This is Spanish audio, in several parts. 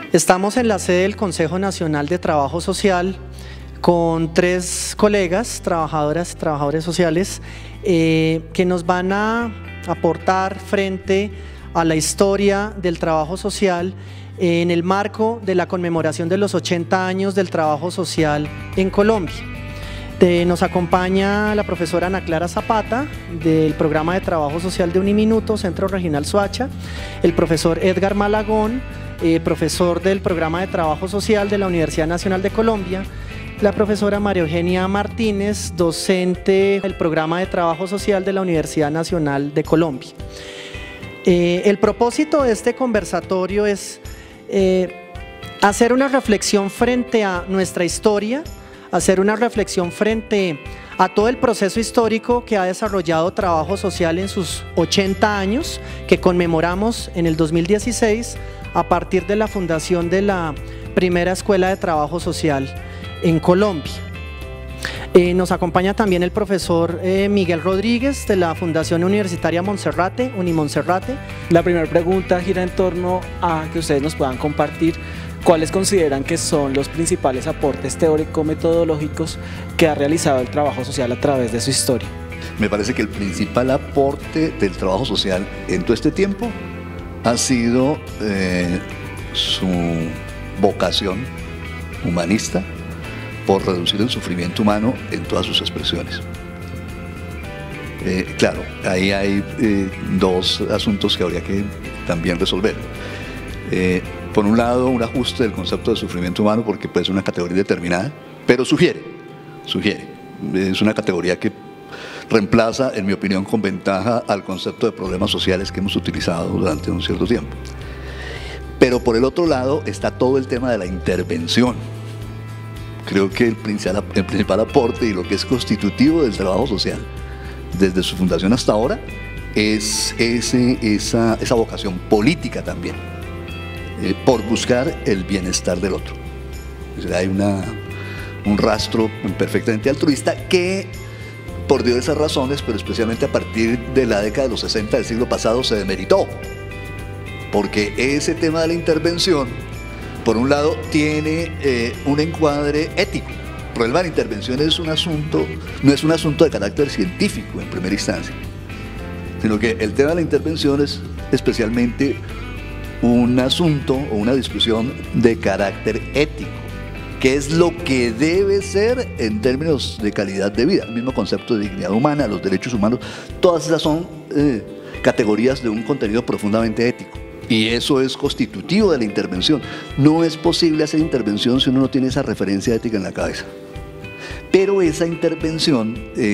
Estamos en la sede del Consejo Nacional de Trabajo Social con 3 colegas, trabajadoras y trabajadores sociales, que nos van a aportar frente a la historia del trabajo social en el marco de la conmemoración de los 80 años del trabajo social en Colombia. Nos acompaña la profesora Ana Clara Zapata del Programa de Trabajo Social de Uniminuto, Centro Regional Soacha, el profesor Edgar Malagón, profesor del Programa de Trabajo Social de la Universidad Nacional de Colombia, la profesora María Eugenia Martínez, docente del Programa de Trabajo Social de la Universidad Nacional de Colombia. El propósito de este conversatorio es hacer una reflexión frente a nuestra historia, hacer una reflexión frente a todo el proceso histórico que ha desarrollado trabajo social en sus 80 años, que conmemoramos en el 2016 a partir de la fundación de la primera escuela de trabajo social en Colombia. Nos acompaña también el profesor Miguel Rodríguez de la Fundación Universitaria Monserrate, Unimonserrate. La primera pregunta gira en torno a que ustedes nos puedan compartir cuáles consideran que son los principales aportes teórico-metodológicos que ha realizado el trabajo social a través de su historia. Me parece que el principal aporte del trabajo social en todo este tiempo ha sido su vocación humanista por reducir el sufrimiento humano en todas sus expresiones. Claro, ahí hay 2 asuntos que habría que también resolver. Por un lado, un ajuste del concepto de sufrimiento humano, porque puede ser una categoría determinada, pero sugiere. Es una categoría que reemplaza, en mi opinión, con ventaja al concepto de problemas sociales que hemos utilizado durante un cierto tiempo. Pero por el otro lado está todo el tema de la intervención. Creo que el principal aporte y lo que es constitutivo del trabajo social desde su fundación hasta ahora es esa vocación política también, por buscar el bienestar del otro. O sea, hay un rastro perfectamente altruista que, por diversas razones, pero especialmente a partir de la década de los 60 del siglo pasado, se demeritó, porque ese tema de la intervención, por un lado, tiene un encuadre ético. El problema de la intervención no es un asunto de carácter científico en primera instancia, sino que el tema de la intervención es especialmente un asunto o una discusión de carácter ético. ¿Qué es lo que debe ser en términos de calidad de vida? El mismo concepto de dignidad humana, los derechos humanos, todas esas son categorías de un contenido profundamente ético. Y eso es constitutivo de la intervención. No es posible hacer intervención si uno no tiene esa referencia ética en la cabeza. Pero esa intervención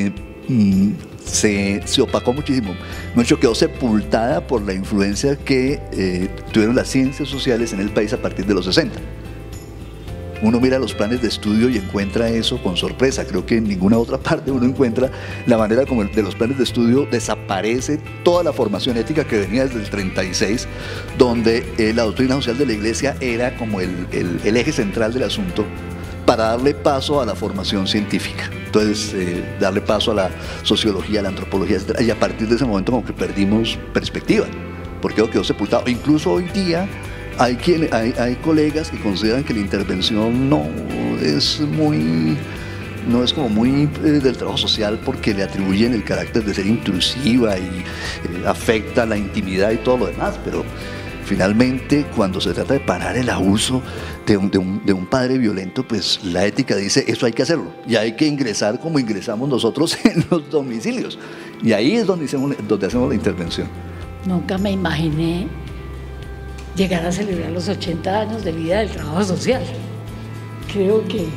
se opacó muchísimo. Mucho quedó sepultada por la influencia que tuvieron las ciencias sociales en el país a partir de los 60. Uno mira los planes de estudio y encuentra eso con sorpresa. Creo que en ninguna otra parte uno encuentra la manera como de los planes de estudio desaparece toda la formación ética que venía desde el 36, donde la doctrina social de la Iglesia era como el eje central del asunto para darle paso a la formación científica. Entonces, darle paso a la sociología, a la antropología, etc. Y a partir de ese momento como que perdimos perspectiva, porque quedó sepultado. Incluso hoy día hay colegas que consideran que la intervención no es como muy del trabajo social, porque le atribuyen el carácter de ser intrusiva y afecta la intimidad y todo lo demás, pero finalmente cuando se trata de parar el abuso de un padre violento, pues la ética dice eso hay que hacerlo y hay que ingresar como ingresamos nosotros en los domicilios, y ahí es donde hacemos la intervención. Nunca me imaginé llegar a celebrar los 80 años de vida del trabajo social. Creo que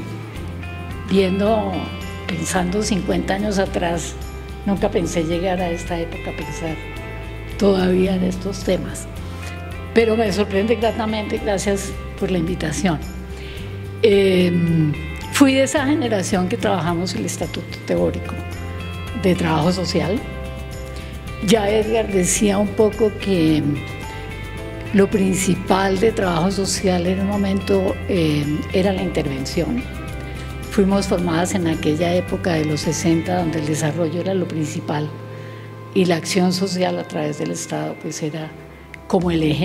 pensando 50 años atrás, nunca pensé llegar a esta época a pensar todavía en estos temas. Pero me sorprende gratamente, gracias por la invitación. Fui de esa generación que trabajamos el Estatuto Teórico de Trabajo Social. Ya Edgar decía un poco que lo principal de trabajo social en un momento era la intervención. Fuimos formadas en aquella época de los 60, donde el desarrollo era lo principal y la acción social a través del Estado pues era como el eje.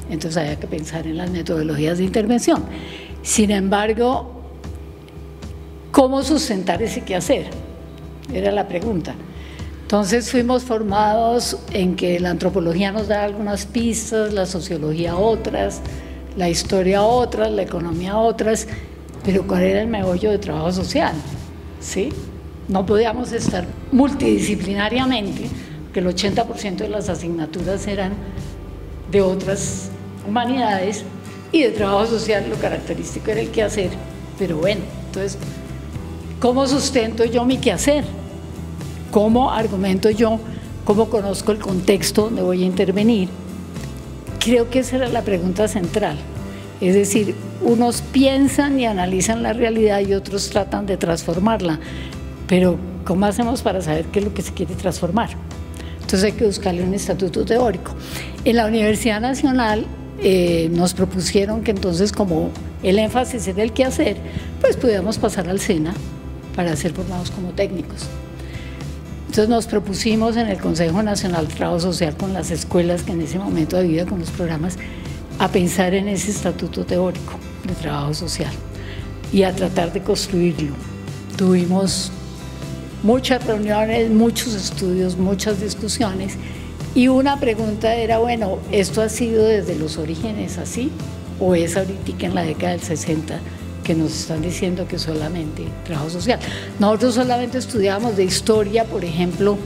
Entonces había que pensar en las metodologías de intervención. Sin embargo, ¿cómo sustentar ese quehacer? Era la pregunta. Entonces fuimos formados en que la antropología nos da algunas pistas, la sociología otras, la historia otras, la economía otras, pero ¿cuál era el meollo de trabajo social? ¿Sí? No podíamos estar multidisciplinariamente, porque el 80% de las asignaturas eran de otras humanidades y de trabajo social lo característico era el quehacer. Pero bueno, entonces, ¿cómo sustento yo mi quehacer? ¿Cómo argumento yo? ¿Cómo conozco el contexto donde voy a intervenir? Creo que esa era la pregunta central. Es decir, unos piensan y analizan la realidad y otros tratan de transformarla. Pero, ¿cómo hacemos para saber qué es lo que se quiere transformar? Entonces hay que buscarle un estatuto teórico. En la Universidad Nacional nos propusieron que entonces, como el énfasis era el quehacer, pues pudiéramos pasar al SENA para ser formados como técnicos. Entonces nos propusimos en el Consejo Nacional de Trabajo Social con las escuelas que en ese momento había, con los programas, a pensar en ese estatuto teórico de trabajo social y a tratar de construirlo. Tuvimos muchas reuniones, muchos estudios, muchas discusiones y una pregunta era, bueno, ¿esto ha sido desde los orígenes así o es ahorita en la década del 60 que nos están diciendo que solamente trabajo social? Nosotros solamente estudiábamos de historia, por ejemplo,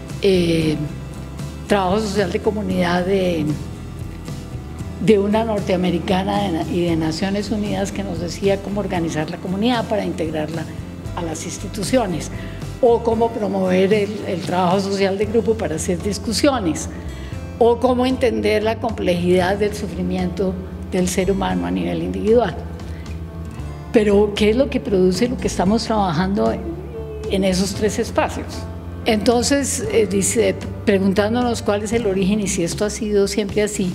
trabajo social de comunidad de una norteamericana y de Naciones Unidas que nos decía cómo organizar la comunidad para integrarla a las instituciones, o cómo promover el trabajo social de grupo para hacer discusiones, o cómo entender la complejidad del sufrimiento del ser humano a nivel individual. Pero, ¿qué es lo que produce lo que estamos trabajando en esos tres espacios? Entonces, preguntándonos cuál es el origen y si esto ha sido siempre así,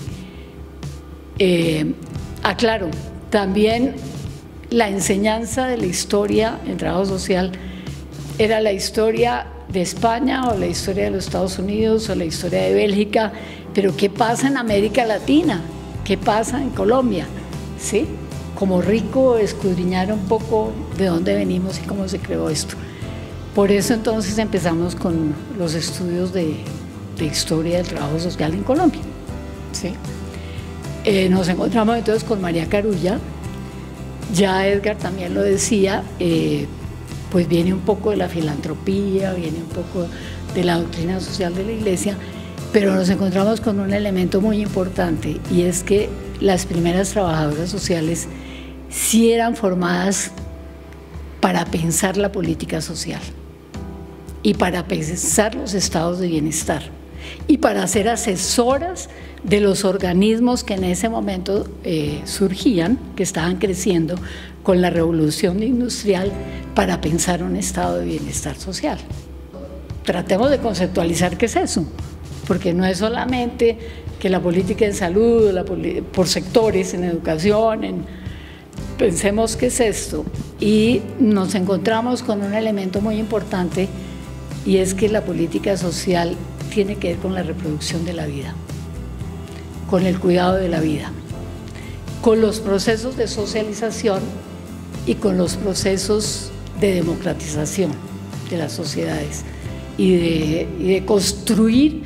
aclaro, también la enseñanza de la historia en trabajo social era la historia de España o la historia de los Estados Unidos o la historia de Bélgica, pero ¿qué pasa en América Latina? ¿Qué pasa en Colombia? ¿Sí? Como rico escudriñar un poco de dónde venimos y cómo se creó esto. Por eso entonces empezamos con los estudios de historia del trabajo social en Colombia. ¿Sí? Nos encontramos entonces con María Carulla, ya Edgar también lo decía, pues viene un poco de la filantropía, viene un poco de la doctrina social de la Iglesia, pero nos encontramos con un elemento muy importante y es que las primeras trabajadoras sociales sí eran formadas para pensar la política social y para pensar los estados de bienestar y para ser asesoras de los organismos que en ese momento surgían, que estaban creciendo con la revolución industrial para pensar un estado de bienestar social. Tratemos de conceptualizar qué es eso, porque no es solamente que la política en salud, por sectores, en educación, pensemos qué es esto. Y nos encontramos con un elemento muy importante y es que la política social tiene que ver con la reproducción de la vida, con el cuidado de la vida, con los procesos de socialización y con los procesos de democratización de las sociedades y de construir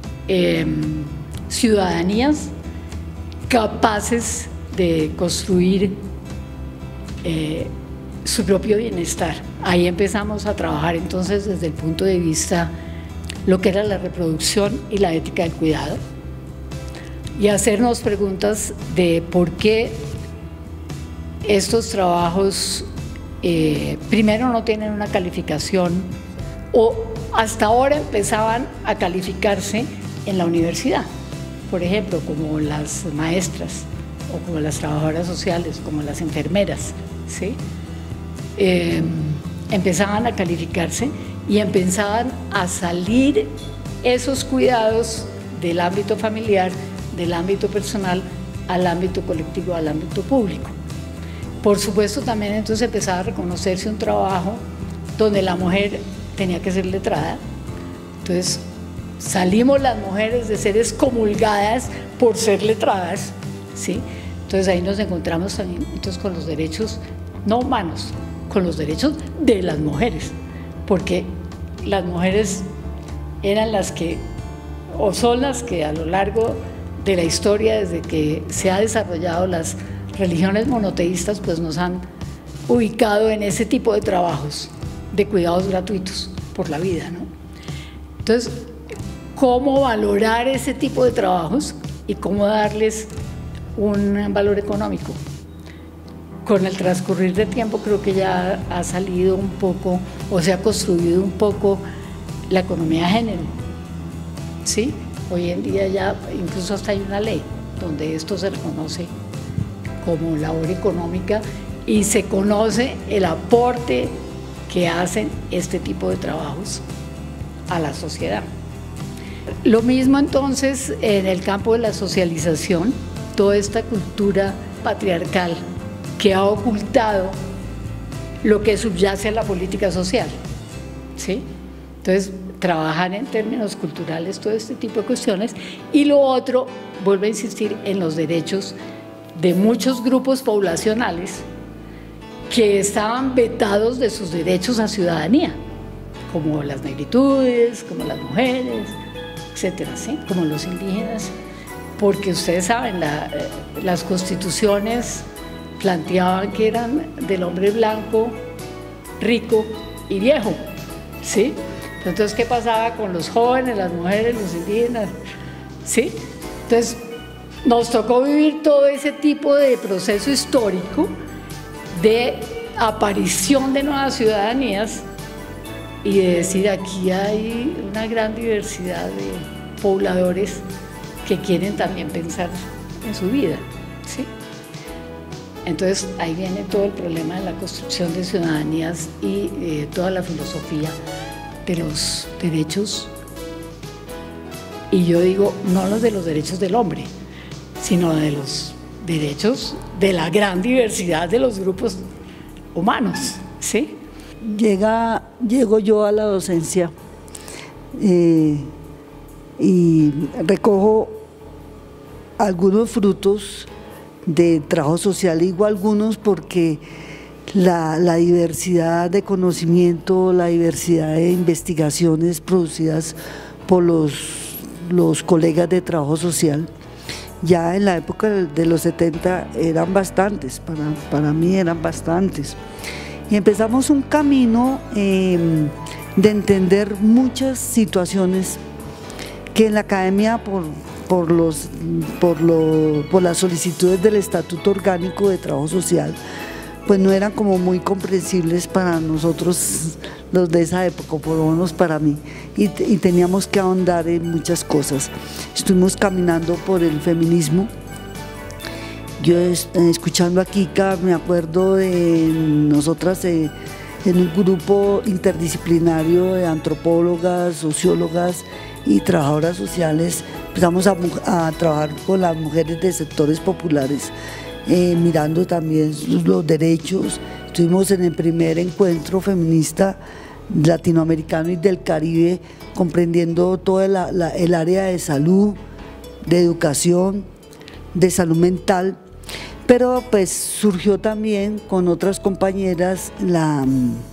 ciudadanías capaces de construir su propio bienestar. Ahí empezamos a trabajar entonces desde el punto de vista lo que era la reproducción y la ética del cuidado y hacernos preguntas de por qué estos trabajos primero no tienen una calificación o hasta ahora empezaban a calificarse en la universidad, por ejemplo, como las maestras o como las trabajadoras sociales, como las enfermeras, ¿sí? Empezaban a calificarse y empezaban a salir esos cuidados del ámbito familiar, del ámbito personal, al ámbito colectivo, al ámbito público. Por supuesto, también entonces empezaba a reconocerse un trabajo donde la mujer tenía que ser letrada. Entonces, salimos las mujeres de ser excomulgadas por ser letradas, ¿sí? Entonces ahí nos encontramos también entonces, con los derechos no humanos, con los derechos de las mujeres, porque las mujeres eran las que, o son las que a lo largo de la historia, desde que se ha desarrollado las religiones monoteístas, pues nos han ubicado en ese tipo de trabajos, de cuidados gratuitos por la vida, ¿no? Entonces, ¿cómo valorar ese tipo de trabajos y cómo darles un valor económico? Con el transcurrir del tiempo creo que ya ha salido un poco, o se ha construido un poco la economía de género, ¿sí? Hoy en día ya incluso hasta hay una ley donde esto se reconoce como labor económica y se conoce el aporte que hacen este tipo de trabajos a la sociedad. Lo mismo entonces en el campo de la socialización, toda esta cultura patriarcal que ha ocultado lo que subyace a la política social, ¿sí? Entonces, trabajar en términos culturales todo este tipo de cuestiones. Y lo otro, vuelvo a insistir en los derechos de muchos grupos poblacionales que estaban vetados de sus derechos a ciudadanía, como las negritudes, como las mujeres, etcétera, ¿sí? Como los indígenas, porque ustedes saben, las constituciones planteaban que eran del hombre blanco, rico y viejo, ¿sí? Entonces, ¿qué pasaba con los jóvenes, las mujeres, los indígenas? ¿Sí? Entonces, nos tocó vivir todo ese tipo de proceso histórico de aparición de nuevas ciudadanías y de decir, aquí hay una gran diversidad de pobladores que quieren también pensar en su vida, ¿sí? Entonces, ahí viene todo el problema de la construcción de ciudadanías y toda la filosofía de los derechos, y yo digo, no los de los derechos del hombre, sino de los derechos de la gran diversidad de los grupos humanos, ¿sí? Llego yo a la docencia y recojo algunos frutos de trabajo social, digo algunos porque la diversidad de conocimiento, la diversidad de investigaciones producidas por los colegas de trabajo social, ya en la época de los 70 eran bastantes, para mí eran bastantes. Y empezamos un camino de entender muchas situaciones que en la academia, por las solicitudes del Estatuto Orgánico de Trabajo Social, pues no eran como muy comprensibles para nosotros los de esa época, por lo menos para mí, y teníamos que ahondar en muchas cosas. Estuvimos caminando por el feminismo. Yo escuchando a Kika me acuerdo de nosotras en un grupo interdisciplinario de antropólogas, sociólogas y trabajadoras sociales. Empezamos a trabajar con las mujeres de sectores populares, mirando también los derechos. Estuvimos en el primer encuentro feminista latinoamericano y del Caribe, comprendiendo todo el área de salud, de educación, de salud mental, pero pues surgió también con otras compañeras la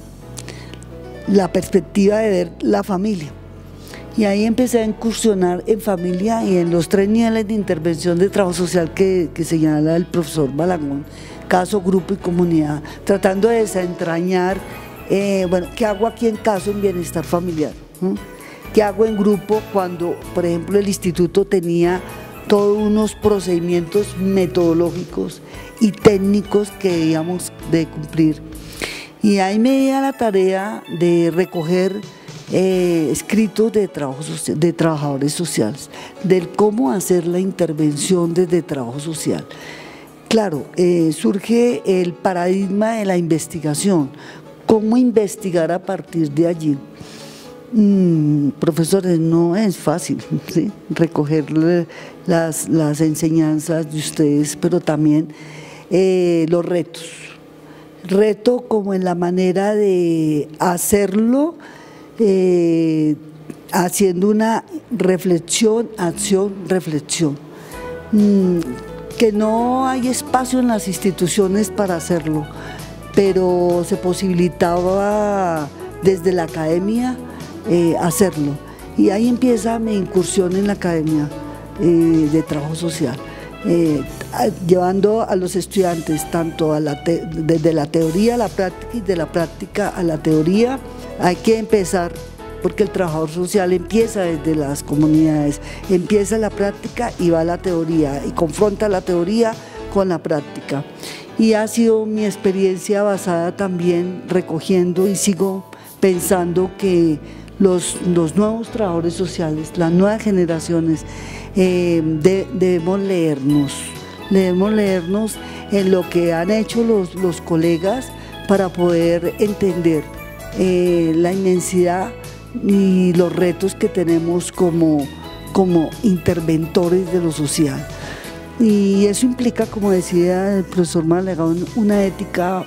perspectiva de ver la familia. Y ahí empecé a incursionar en familia y en los 3 niveles de intervención de trabajo social que señala el profesor Balagón: caso, grupo y comunidad, tratando de desentrañar, bueno, ¿qué hago aquí en caso en bienestar familiar? ¿Qué hago en grupo cuando, por ejemplo, el instituto tenía todos unos procedimientos metodológicos y técnicos que debíamos de cumplir? Y ahí me di a la tarea de recoger escritos de trabajadores sociales, del cómo hacer la intervención desde trabajo social. Claro, surge el paradigma de la investigación, cómo investigar a partir de allí. Profesores, no es fácil, ¿sí?, recoger las enseñanzas de ustedes, pero también los retos. Reto como en la manera de hacerlo, haciendo una reflexión, acción, reflexión. que no hay espacio en las instituciones para hacerlo, pero se posibilitaba desde la academia hacerlo. Y ahí empieza mi incursión en la academia de trabajo social, llevando a los estudiantes tanto desde la teoría a la práctica y de la práctica a la teoría. Hay que empezar, porque el trabajador social empieza desde las comunidades, empieza la práctica y va a la teoría y confronta la teoría con la práctica. Y ha sido mi experiencia basada también recogiendo, y sigo pensando que los nuevos trabajadores sociales, las nuevas generaciones, debemos leernos en lo que han hecho los colegas para poder entender la inmensidad y los retos que tenemos como interventores de lo social. Y eso implica, como decía el profesor Malagón, una ética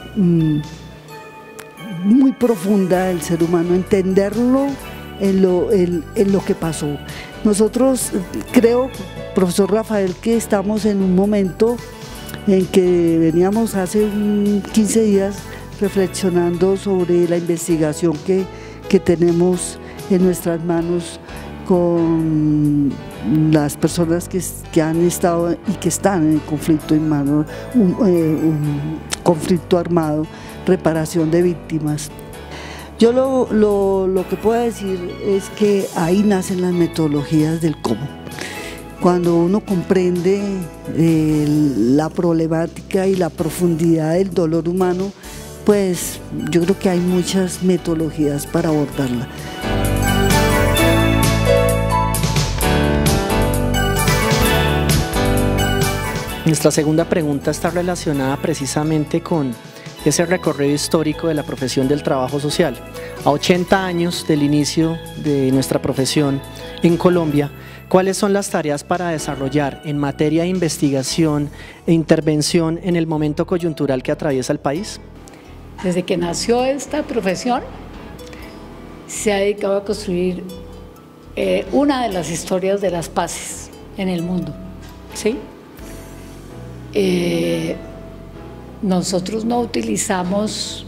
muy profunda del ser humano, entenderlo en lo que pasó. Nosotros creo, profesor Rafael, que estamos en un momento en que veníamos hace 15 días reflexionando sobre la investigación que tenemos en nuestras manos con las personas que han estado y que están en el conflicto armado, conflicto armado, reparación de víctimas. Yo lo que puedo decir es que ahí nacen las metodologías del cómo. Cuando uno comprende la problemática y la profundidad del dolor humano, pues yo creo que hay muchas metodologías para abordarla. Nuestra segunda pregunta está relacionada precisamente con ese recorrido histórico de la profesión del trabajo social. A 80 años del inicio de nuestra profesión en Colombia, ¿cuáles son las tareas para desarrollar en materia de investigación e intervención en el momento coyuntural que atraviesa el país? Desde que nació esta profesión, se ha dedicado a construir una de las historias de las paces en el mundo, ¿sí? Nosotros no utilizamos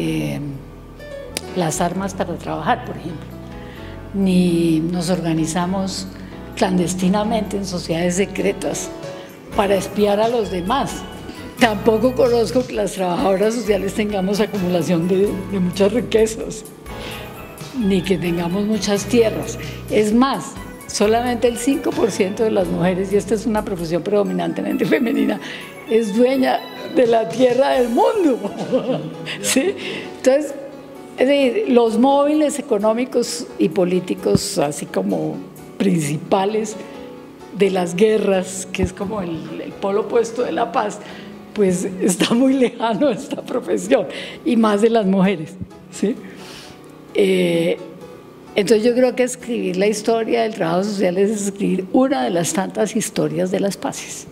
las armas para trabajar, por ejemplo, ni nos organizamos clandestinamente en sociedades secretas para espiar a los demás. Tampoco conozco que las trabajadoras sociales tengamos acumulación de muchas riquezas, ni que tengamos muchas tierras. Es más, solamente el 5% de las mujeres, y esta es una profesión predominantemente femenina, es dueña de la tierra del mundo. ¿Sí? Entonces, es decir, los móviles económicos y políticos, así como principales de las guerras, que es como el polo opuesto de la paz, pues está muy lejano esta profesión, y más de las mujeres, ¿sí? Entonces yo creo que escribir la historia del trabajo social es escribir una de las tantas historias de las paces.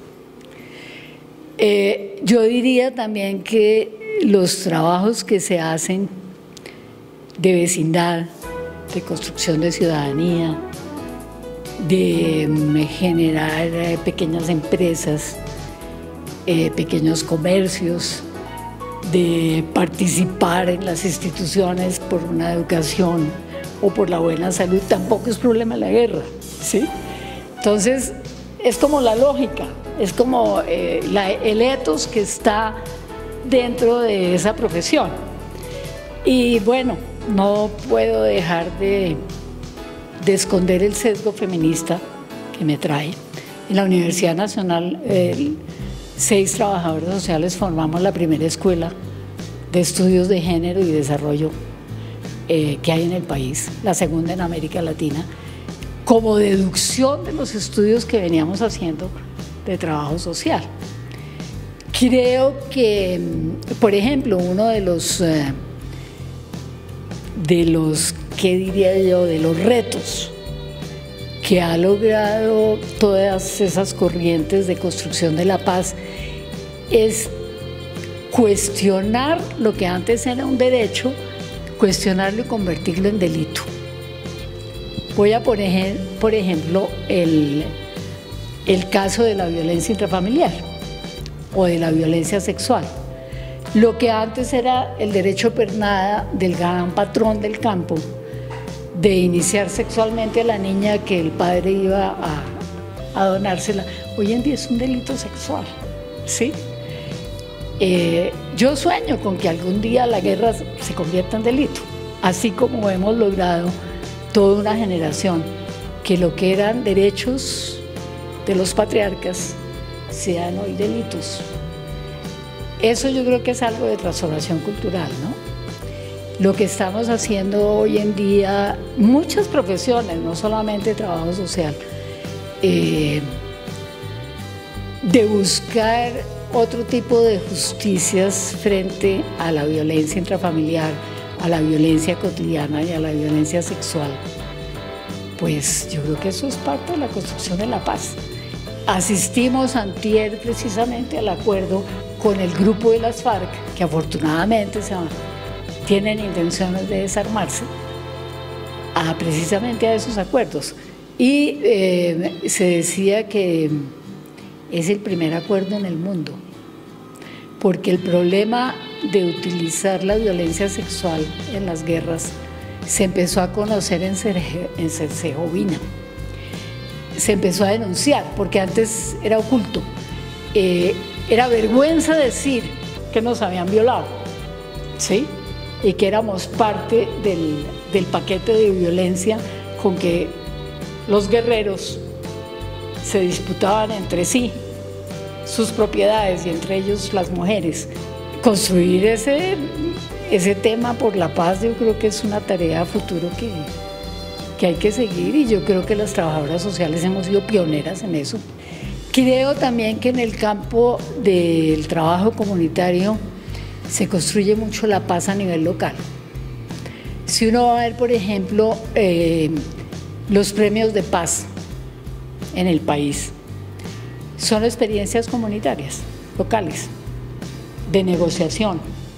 Yo diría también que los trabajos que se hacen de vecindad, de construcción de ciudadanía, de generar pequeñas empresas, pequeños comercios, de participar en las instituciones por una educación o por la buena salud, tampoco es problema de la guerra, ¿sí? Entonces, es como la lógica, es como el ethos que está dentro de esa profesión. Y bueno, no puedo dejar de esconder el sesgo feminista que me trae. En la Universidad Nacional, 6 trabajadores sociales formamos la primera escuela de estudios de género y desarrollo que hay en el país, la segunda en América Latina, como deducción de los estudios que veníamos haciendo de trabajo social. Creo que, por ejemplo, uno de los ¿qué diría yo?, de los retos que ha logrado todas esas corrientes de construcción de la paz es cuestionar lo que antes era un derecho, cuestionarlo y convertirlo en delito. Voy a poner, por ejemplo, el caso de la violencia intrafamiliar. o de la violencia sexual. Lo que antes era el derecho pernada del gran patrón del campo, de iniciar sexualmente a la niña que el padre iba a donársela, hoy en día es un delito sexual, ¿sí? Yo sueño con que algún día la guerra se convierta en delito, así como hemos logrado toda una generación que lo que eran derechos de los patriarcas sean hoy delitos. Eso yo creo que es algo de transformación cultural, ¿no? Lo que estamos haciendo hoy en día, muchas profesiones, no solamente trabajo social, de buscar otro tipo de justicias frente a la violencia intrafamiliar, a la violencia cotidiana y a la violencia sexual, pues yo creo que eso es parte de la construcción de la paz. Asistimos antier precisamente al acuerdo con el grupo de las FARC, que afortunadamente tienen intenciones de desarmarse, precisamente a esos acuerdos. Y se decía que es el primer acuerdo en el mundo, porque el problema de utilizar la violencia sexual en las guerras se empezó a conocer en Herzegovina. Se empezó a denunciar, porque antes era oculto. Era vergüenza decir que nos habían violado, ¿sí? Y que éramos parte del paquete de violencia con que los guerreros se disputaban entre sí sus propiedades y entre ellos las mujeres. Construir ese tema por la paz yo creo que es una tarea a futuro que hay que seguir, y yo creo que las trabajadoras sociales hemos sido pioneras en eso. Creo también que en el campo del trabajo comunitario se construye mucho la paz a nivel local. Si uno va a ver, por ejemplo, los premios de paz en el país, son experiencias comunitarias, locales, de negociación,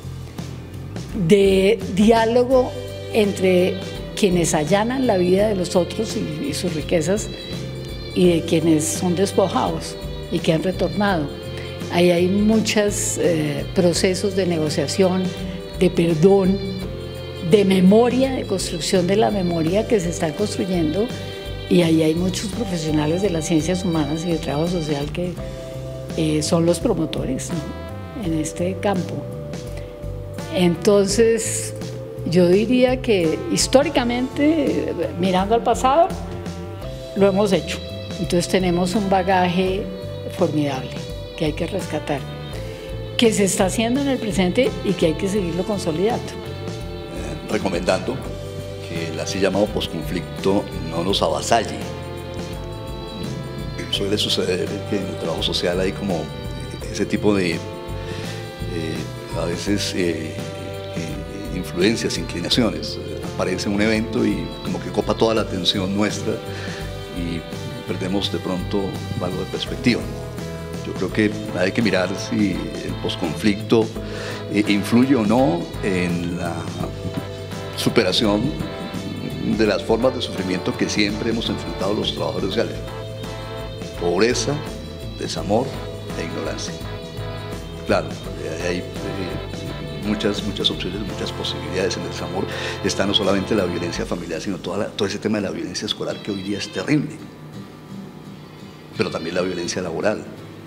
de diálogo entre quienes allanan la vida de los otros y sus riquezas, y de quienes son despojados y que han retornado. Ahí hay muchos procesos de negociación, de perdón, de memoria, de construcción de la memoria que se están construyendo, y ahí hay muchos profesionales de las ciencias humanas y de trabajo social que son los promotores, ¿no?, en este campo. Entonces, yo diría que históricamente, mirando al pasado, lo hemos hecho. Entonces tenemos un bagaje formidable que hay que rescatar, que se está haciendo en el presente y que hay que seguirlo consolidando. Recomendando que el así llamado posconflicto no nos avasalle. Suele suceder que en el trabajo social hay como ese tipo de, a veces, influencias, inclinaciones. Aparece un evento y como que copa toda la atención nuestra y perdemos de pronto algo de perspectiva. Yo creo que hay que mirar si el posconflicto influye o no en la superación de las formas de sufrimiento que siempre hemos enfrentado los trabajadores sociales: pobreza, desamor e ignorancia. Claro, hay muchas opciones, muchas posibilidades. En el desamor está no solamente la violencia familiar, sino todo ese tema de la violencia escolar, que hoy día es terrible, pero también la violencia laboral,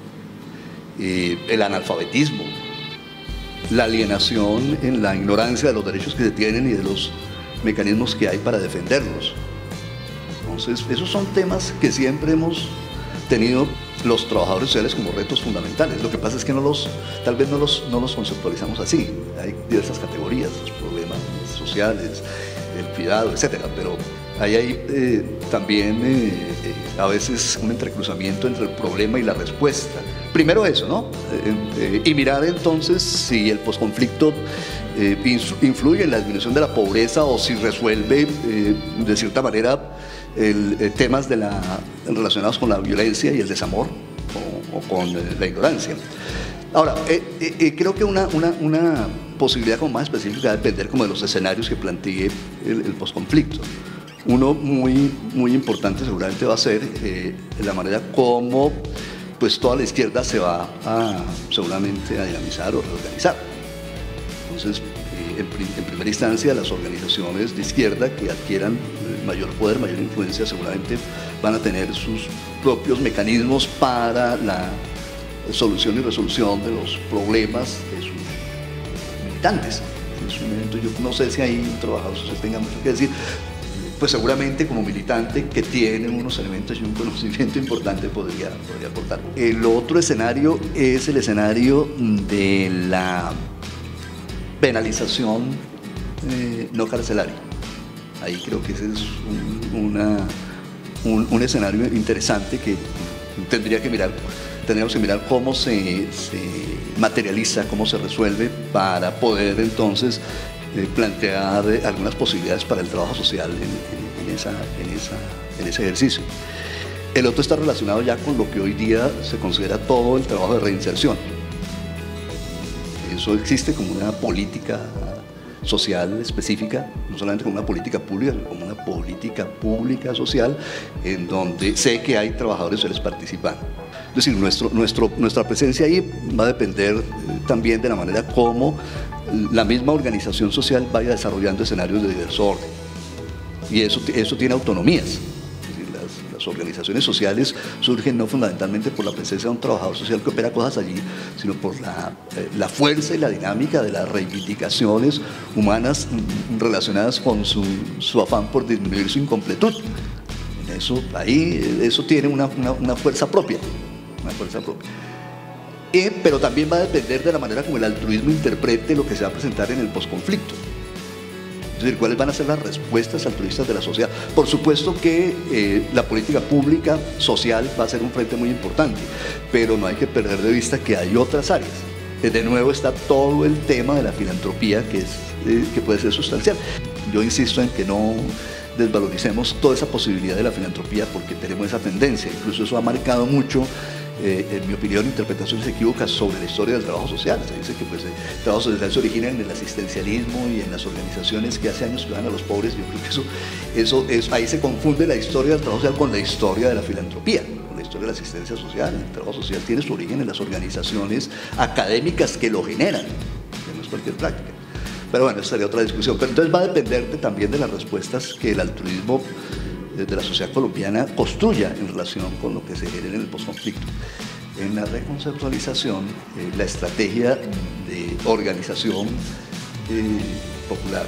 el analfabetismo, la alienación en la ignorancia de los derechos que se tienen y de los mecanismos que hay para defenderlos. Entonces, esos son temas que siempre hemos tenido los trabajadores sociales como retos fundamentales. Lo que pasa es que tal vez no los conceptualizamos así. Hay diversas categorías, los problemas sociales, el cuidado, etcétera, pero ahí hay también a veces un entrecruzamiento entre el problema y la respuesta. Primero eso, ¿no? Y mirar entonces si el posconflicto influye en la disminución de la pobreza, o si resuelve de cierta manera temas relacionados con la violencia y el desamor, o con la ignorancia. Ahora, creo que una posibilidad como más específica va a depender como de los escenarios que plantee el posconflicto. Uno muy importante seguramente va a ser la manera como pues toda la izquierda se va seguramente a dinamizar o reorganizar. Entonces, en primera instancia, las organizaciones de izquierda que adquieran mayor poder, mayor influencia, seguramente van a tener sus propios mecanismos para la solución y resolución de los problemas de sus militantes. En su momento, yo no sé si ahí un trabajador social tenga mucho que decir, pues seguramente como militante que tiene unos elementos y un conocimiento importante podría aportar. El otro escenario es el escenario de la penalización no carcelaria. Ahí creo que ese es un escenario interesante que tendríamos que mirar cómo se materializa, cómo se resuelve para poder entonces plantear algunas posibilidades para el trabajo social en ese ejercicio. El otro está relacionado ya con lo que hoy día se considera todo el trabajo de reinserción. Eso existe como una política social específica, no solamente como una política pública, sino como una política pública social, en donde sé que hay trabajadores sociales participando. Es decir, nuestra presencia ahí va a depender también de la manera como la misma organización social vaya desarrollando escenarios de diverso orden. Y eso tiene autonomías. Es decir, las organizaciones sociales surgen no fundamentalmente por la presencia de un trabajador social que opera cosas allí, sino por la fuerza y la dinámica de las reivindicaciones humanas relacionadas con su afán por disminuir su incompletud. Eso tiene una fuerza propia. Pero también va a depender de la manera como el altruismo interprete lo que se va a presentar en el posconflicto. Es decir, cuáles van a ser las respuestas altruistas de la sociedad. Por supuesto que la política pública social va a ser un frente muy importante, pero no hay que perder de vista que hay otras áreas. De nuevo está todo el tema de la filantropía que puede ser sustancial. Yo insisto en que no desvaloricemos toda esa posibilidad de la filantropía porque tenemos esa tendencia. Incluso eso ha marcado mucho, en mi opinión, interpretaciones equívocas sobre la historia del trabajo social. Se dice que pues, el trabajo social se origina en el asistencialismo y en las organizaciones que hace años ayudan a los pobres. Yo creo que ahí se confunde la historia del trabajo social con la historia de la filantropía, con la historia de la asistencia social. El trabajo social tiene su origen en las organizaciones académicas que lo generan, que no es cualquier práctica. Pero bueno, esa sería otra discusión. Pero entonces va a depender también de las respuestas que el altruismo de la sociedad colombiana construya en relación con lo que se genere en el posconflicto. En la reconceptualización, la estrategia de organización popular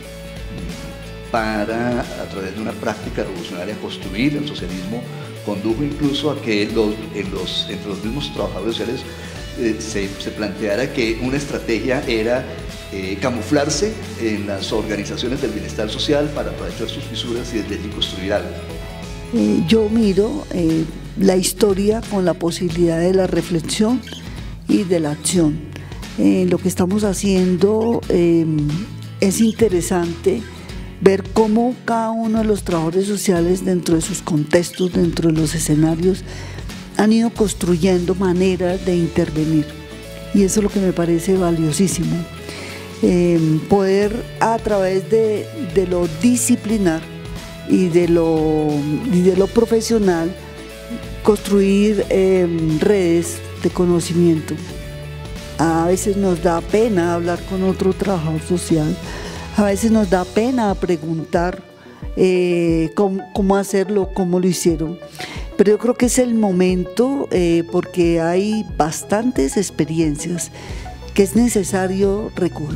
para, a través de una práctica revolucionaria, construir el socialismo, condujo incluso a que entre los mismos trabajadores sociales se planteara que una estrategia era camuflarse en las organizaciones del bienestar social para aprovechar sus fisuras y desde allí construir algo. Yo miro la historia con la posibilidad de la reflexión y de la acción. Lo que estamos haciendo es interesante ver cómo cada uno de los trabajadores sociales dentro de sus contextos, dentro de los escenarios, han ido construyendo maneras de intervenir. Y eso es lo que me parece valiosísimo. Poder a través de lo disciplinar y de lo profesional construir redes de conocimiento. A veces nos da pena hablar con otro trabajador social, a veces nos da pena preguntar cómo hacerlo, cómo lo hicieron, pero yo creo que es el momento porque hay bastantes experiencias que es necesario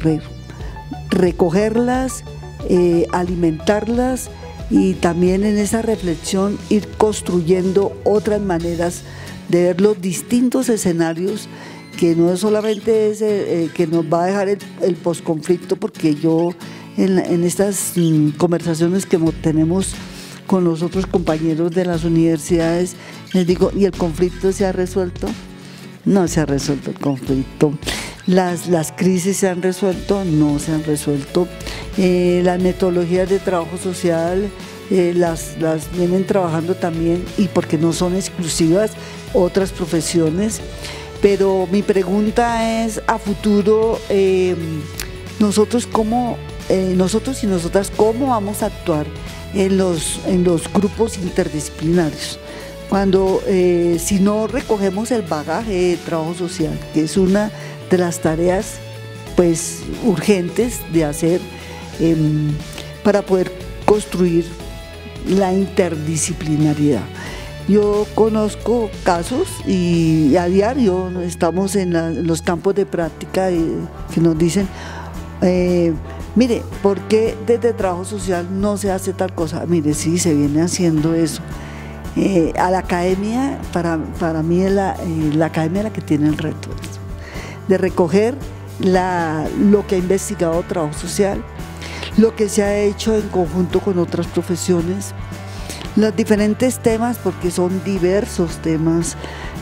recogerlas, alimentarlas y también en esa reflexión ir construyendo otras maneras de ver los distintos escenarios, que no es solamente ese que nos va a dejar el posconflicto, porque yo en estas conversaciones que tenemos con los otros compañeros de las universidades les digo, ¿y el conflicto se ha resuelto? No se ha resuelto el conflicto. Las crisis se han resuelto, no se han resuelto. Las metodologías de trabajo social las vienen trabajando también, y porque no son exclusivas otras profesiones. Pero mi pregunta es a futuro, nosotros y nosotras, ¿cómo vamos a actuar en los grupos interdisciplinarios? si no recogemos el bagaje de trabajo social, que es una de las tareas pues urgentes de hacer para poder construir la interdisciplinariedad. Yo conozco casos y a diario estamos en los campos de práctica que nos dicen, mire, ¿por qué desde trabajo social no se hace tal cosa? Mire, sí, se viene haciendo eso. A la academia, para mí es la academia la que tiene el reto de recoger lo que ha investigado trabajo social, lo que se ha hecho en conjunto con otras profesiones, los diferentes temas, porque son diversos temas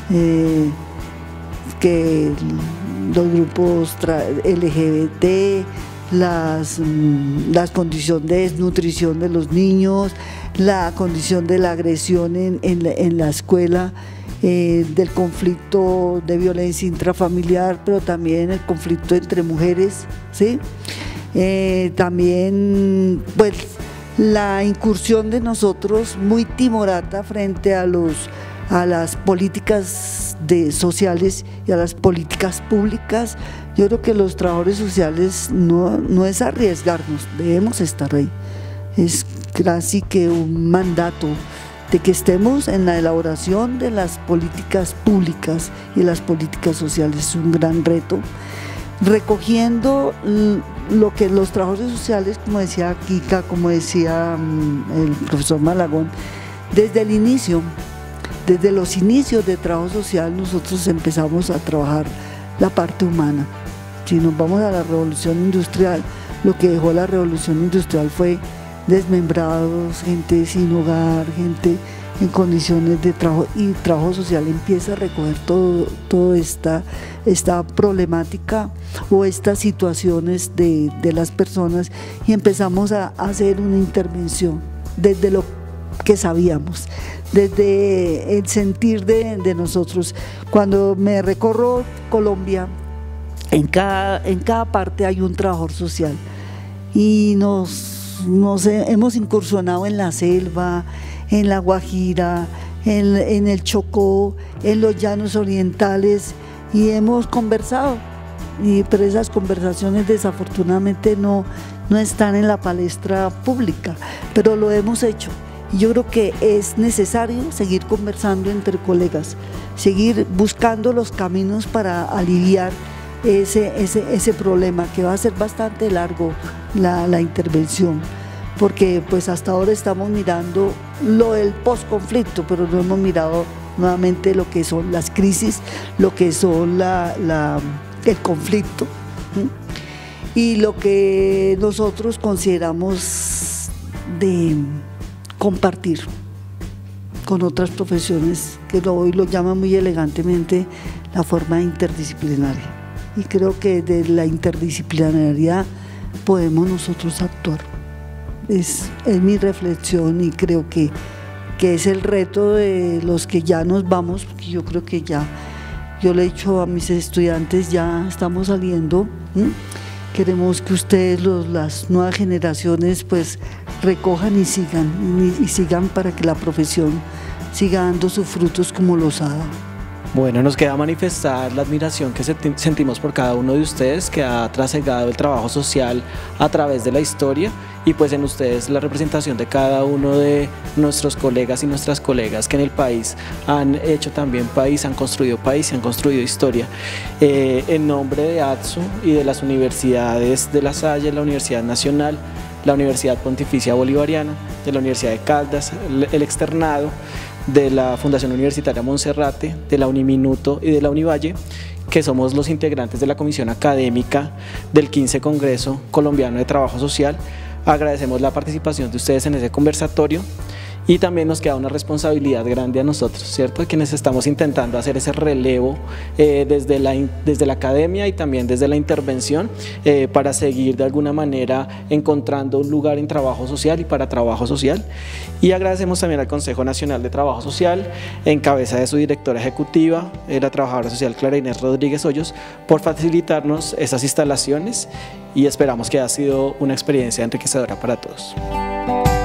que los grupos LGBT, las condiciones de desnutrición de los niños, la condición de la agresión en la escuela, del conflicto de violencia intrafamiliar, pero también el conflicto entre mujeres, ¿sí? También pues la incursión de nosotros muy timorata frente a las políticas sociales y a las políticas públicas. Yo creo que los trabajadores sociales no es arriesgarnos, debemos estar ahí. Es casi que un mandato de que estemos en la elaboración de las políticas públicas y las políticas sociales. Es un gran reto, recogiendo lo que los trabajadores sociales, como decía Kika, como decía el profesor Malagón, desde el inicio, desde los inicios de trabajo social, nosotros empezamos a trabajar la parte humana. Si nos vamos a la revolución industrial, lo que dejó la revolución industrial fue desmembrados, gente sin hogar, gente en condiciones de trabajo, y trabajo social empieza a recoger toda esta problemática o estas situaciones de las personas, y empezamos a hacer una intervención desde lo que sabíamos, desde el sentir de nosotros. Cuando me recorro Colombia, en cada parte hay un trabajador social, y hemos incursionado en la selva, en la Guajira, en el Chocó, en los llanos orientales, y hemos conversado, pero esas conversaciones desafortunadamente no están en la palestra pública, pero lo hemos hecho. Y yo creo que es necesario seguir conversando entre colegas, seguir buscando los caminos para aliviar ese problema, que va a ser bastante largo la intervención, porque pues hasta ahora estamos mirando lo del posconflicto, pero no hemos mirado nuevamente lo que son las crisis, lo que son el conflicto, y lo que nosotros consideramos de compartir con otras profesiones, que hoy lo llaman muy elegantemente la forma interdisciplinaria. Y creo que de la interdisciplinariedad podemos nosotros actuar. Es mi reflexión, y creo que es el reto de los que ya nos vamos, porque yo creo que ya, yo le he dicho a mis estudiantes, ya estamos saliendo. Queremos que ustedes, las nuevas generaciones, pues recojan y sigan para que la profesión siga dando sus frutos como los ha dado. Bueno, nos queda manifestar la admiración que sentimos por cada uno de ustedes, que ha trasegado el trabajo social a través de la historia, y pues en ustedes la representación de cada uno de nuestros colegas y nuestras colegas que en el país han hecho también país, han construido historia. En nombre de ATSU y de las universidades de La Salle, la Universidad Nacional, la Universidad Pontificia Bolivariana, de la Universidad de Caldas, el externado, de la Fundación Universitaria Monserrate, de la Uniminuto y de la Univalle, que somos los integrantes de la Comisión Académica del 15 Congreso Colombiano de Trabajo Social. Agradecemos la participación de ustedes en ese conversatorio, y también nos queda una responsabilidad grande a nosotros, ¿cierto? Quienes estamos intentando hacer ese relevo desde la academia y también desde la intervención, para seguir de alguna manera encontrando un lugar en trabajo social y para trabajo social. Y agradecemos también al Consejo Nacional de Trabajo Social, en cabeza de su directora ejecutiva, la trabajadora social Clara Inés Rodríguez Hoyos, por facilitarnos esas instalaciones, y esperamos que haya sido una experiencia enriquecedora para todos.